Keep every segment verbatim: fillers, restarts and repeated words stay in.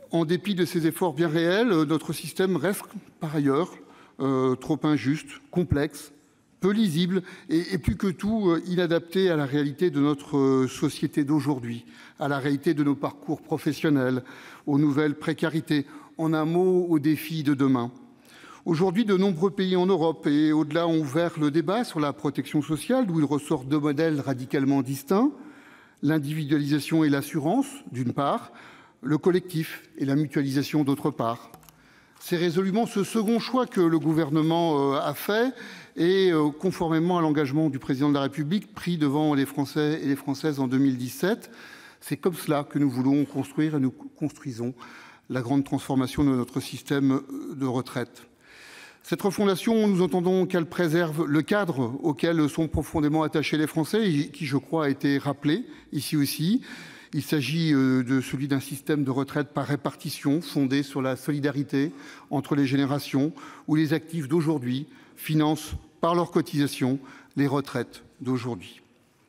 En dépit de ces efforts bien réels, notre système reste par ailleurs euh, trop injuste, complexe, peu lisible et, et plus que tout euh, inadapté à la réalité de notre euh, société d'aujourd'hui, à la réalité de nos parcours professionnels, aux nouvelles précarités, en un mot, aux défis de demain. Aujourd'hui, de nombreux pays en Europe et au-delà ont ouvert le débat sur la protection sociale, d'où il ressort deux modèles radicalement distincts, l'individualisation et l'assurance, d'une part, le collectif et la mutualisation, d'autre part. C'est résolument ce second choix que le gouvernement a fait et, conformément à l'engagement du président de la République pris devant les Français et les Françaises en deux mille dix-sept, c'est comme cela que nous voulons construire et nous construisons la grande transformation de notre système de retraite. Cette refondation, nous entendons qu'elle préserve le cadre auquel sont profondément attachés les Français et qui, je crois, a été rappelé ici aussi. Il s'agit de celui d'un système de retraite par répartition fondé sur la solidarité entre les générations où les actifs d'aujourd'hui financent par leurs cotisations les retraites d'aujourd'hui.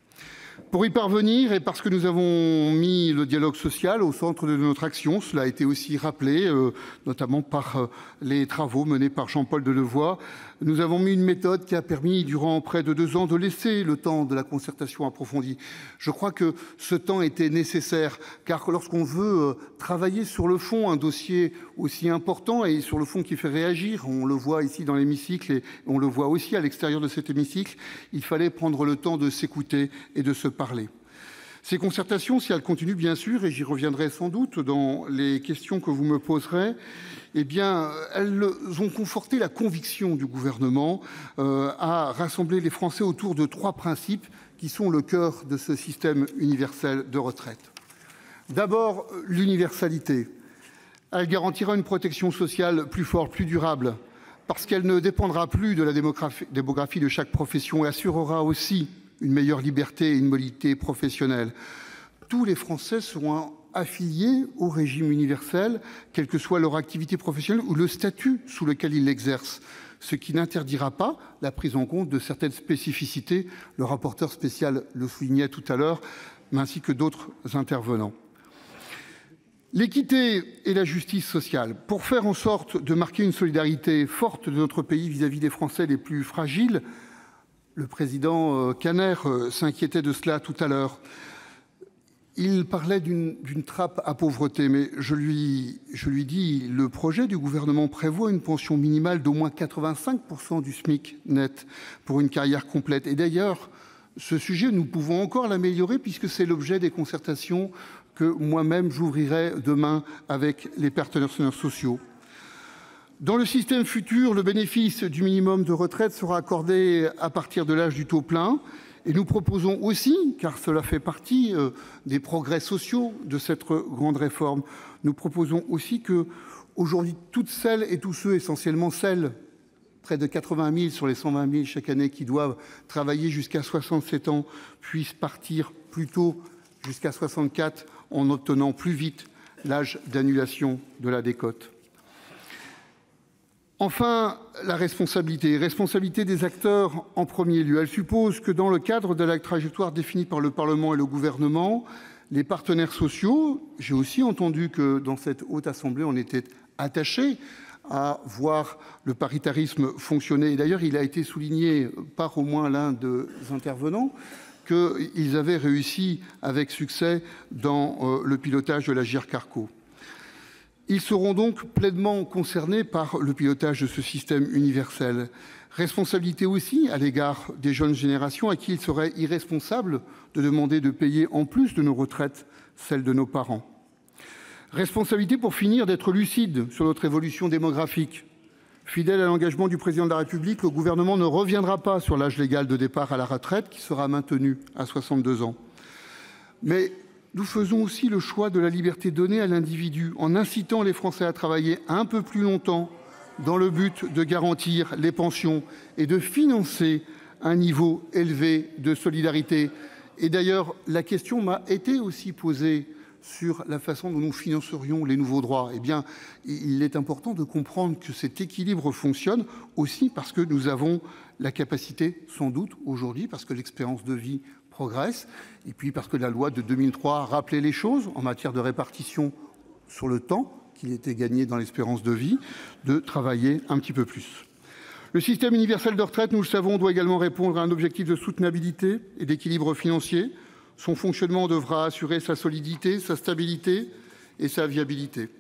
Pour y parvenir, et parce que nous avons mis le dialogue social au centre de notre action, cela a été aussi rappelé, euh, notamment par euh, les travaux menés par Jean-Paul Delevoye, nous avons mis une méthode qui a permis, durant près de deux ans, de laisser le temps de la concertation approfondie. Je crois que ce temps était nécessaire, car lorsqu'on veut euh, travailler sur le fond un dossier aussi important et sur le fond qui fait réagir, on le voit ici dans l'hémicycle et on le voit aussi à l'extérieur de cet hémicycle, il fallait prendre le temps de s'écouter et de se parler. Ces concertations, si elles continuent bien sûr, et j'y reviendrai sans doute dans les questions que vous me poserez, eh bien, elles ont conforté la conviction du gouvernement euh, à rassembler les Français autour de trois principes qui sont le cœur de ce système universel de retraite. D'abord, l'universalité. Elle garantira une protection sociale plus forte, plus durable, parce qu'elle ne dépendra plus de la démographie de chaque profession et assurera aussi une meilleure liberté et une mobilité professionnelle. Tous les Français seront affiliés au régime universel, quelle que soit leur activité professionnelle ou le statut sous lequel ils l'exercent, ce qui n'interdira pas la prise en compte de certaines spécificités. Le rapporteur spécial le soulignait tout à l'heure, ainsi que d'autres intervenants. L'équité et la justice sociale, pour faire en sorte de marquer une solidarité forte de notre pays vis-à-vis des Français les plus fragiles. Le président Caner s'inquiétait de cela tout à l'heure. Il parlait d'une d'une trappe à pauvreté, mais je lui, je lui dis, le projet du gouvernement prévoit une pension minimale d'au moins quatre-vingt-cinq pour cent du SMIC net pour une carrière complète. Et d'ailleurs, ce sujet, nous pouvons encore l'améliorer puisque c'est l'objet des concertations que moi-même j'ouvrirai demain avec les partenaires sociaux. Dans le système futur, le bénéfice du minimum de retraite sera accordé à partir de l'âge du taux plein. Et nous proposons aussi, car cela fait partie euh, des progrès sociaux de cette grande réforme, nous proposons aussi que, aujourd'hui, toutes celles et tous ceux, essentiellement celles, près de quatre-vingt mille sur les cent vingt mille chaque année, qui doivent travailler jusqu'à soixante-sept ans, puissent partir plus tôt jusqu'à soixante-quatre en obtenant plus vite l'âge d'annulation de la décote. Enfin, la responsabilité. Responsabilité des acteurs en premier lieu. Elle suppose que dans le cadre de la trajectoire définie par le Parlement et le gouvernement, les partenaires sociaux, j'ai aussi entendu que dans cette haute assemblée, on était attaché à voir le paritarisme fonctionner. Et d'ailleurs, il a été souligné par au moins l'un des intervenants qu'ils avaient réussi avec succès dans euh, le pilotage de l'Agirc Arrco. Ils seront donc pleinement concernés par le pilotage de ce système universel. Responsabilité aussi à l'égard des jeunes générations à qui il serait irresponsable de demander de payer en plus de nos retraites celles de nos parents. Responsabilité pour finir d'être lucide sur notre évolution démographique. Fidèle à l'engagement du président de la République, le gouvernement ne reviendra pas sur l'âge légal de départ à la retraite qui sera maintenu à soixante-deux ans. Mais nous faisons aussi le choix de la liberté donnée à l'individu en incitant les Français à travailler un peu plus longtemps dans le but de garantir les pensions et de financer un niveau élevé de solidarité. Et d'ailleurs, la question m'a été aussi posée sur la façon dont nous financerions les nouveaux droits. Eh bien, il est important de comprendre que cet équilibre fonctionne aussi parce que nous avons la capacité, sans doute aujourd'hui, parce que l'expérience de vie progresse, et puis parce que la loi de deux mille trois a rappelé les choses en matière de répartition sur le temps qu'il était gagné dans l'espérance de vie, de travailler un petit peu plus. Le système universel de retraite, nous le savons, doit également répondre à un objectif de soutenabilité et d'équilibre financier. Son fonctionnement devra assurer sa solidité, sa stabilité et sa viabilité.